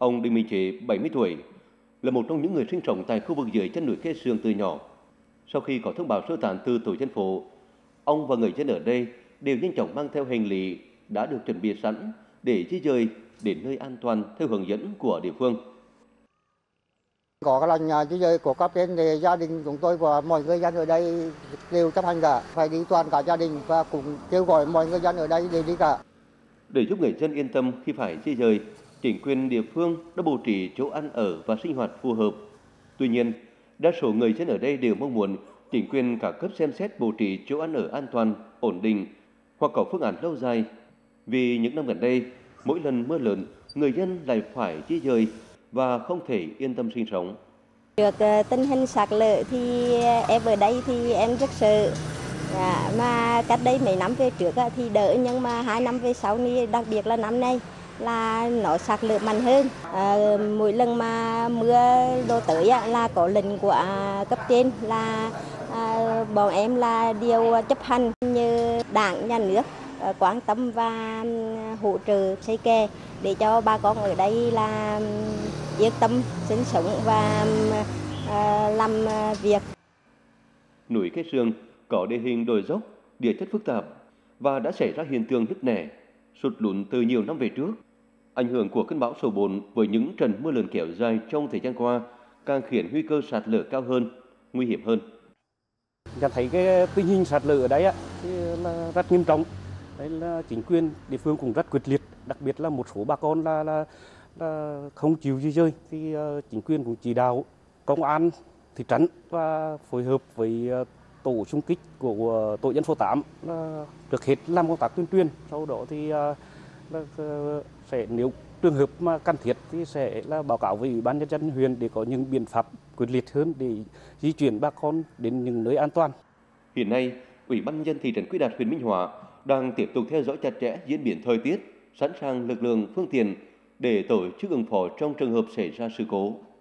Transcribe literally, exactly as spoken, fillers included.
Ông Đinh Minh Chế, bảy mươi tuổi, là một trong những người sinh sống tại khu vực dưới chân núi Khe Sương từ nhỏ. Sau khi có thông báo sơ tán từ tổ dân phố, ông và người dân ở đây đều nhanh chóng mang theo hành lý đã được chuẩn bị sẵn để di dời đến nơi an toàn theo hướng dẫn của địa phương. Có cái lệnh di dời của cấp trên thì gia đình chúng tôi và mọi người dân ở đây đều chấp hành cả, phải đi toàn cả gia đình và cũng kêu gọi mọi người dân ở đây đều đi cả. Để giúp người dân yên tâm khi phải di dời, chính quyền địa phương đã bố trí chỗ ăn ở và sinh hoạt phù hợp. Tuy nhiên, đa số người dân ở đây đều mong muốn chính quyền cả cấp xem xét bố trí chỗ ăn ở an toàn, ổn định hoặc có phương án lâu dài. Vì những năm gần đây, mỗi lần mưa lớn, người dân lại phải di dời và không thể yên tâm sinh sống. Được tình hình sạt lở thì em ở đây thì em rất sợ. À, mà cách đây mấy năm về trước thì đỡ, nhưng mà hai năm về sau thì đặc biệt là năm nay là nó sạt lở mạnh hơn. À, mỗi lần mà mưa đổ tới là có lệnh của cấp trên là à, bọn em là điều chấp hành, như đảng, nhà nước quan tâm và hỗ trợ xây kè để cho bà con ở đây là yên tâm sinh sống và à, làm việc. Núi Khe Sương có địa hình đồi dốc, địa chất phức tạp và đã xảy ra hiện tượng nứt nẻ, sụt lún từ nhiều năm về trước. Ảnh hưởng của cơn bão số bốn với những trận mưa lớn kéo dài trong thời gian qua càng khiến nguy cơ sạt lở cao hơn, nguy hiểm hơn. Nhận thấy cái tình hình sạt lở ở đây á, thì là rất nghiêm trọng. Đấy là chính quyền địa phương cũng rất quyết liệt, đặc biệt là một số bà con là, là, là không chịu di dời, thì uh, chính quyền cũng chỉ đạo công an thị trấn và phối hợp với uh, tổ xung kích của tổ dân phố tám là trước hết làm công tác tuyên truyền, sau đó thì uh, là, uh, sẽ nếu trường hợp mà cần thiết thì sẽ là báo cáo với Ủy ban nhân dân huyện để có những biện pháp quyết liệt hơn để di chuyển bà con đến những nơi an toàn. Hiện nay, Ủy ban nhân dân thị trấn Quy Đạt, huyện Minh Hóa đang tiếp tục theo dõi chặt chẽ diễn biến thời tiết, sẵn sàng lực lượng, phương tiện để tổ chức ứng phó trong trường hợp xảy ra sự cố.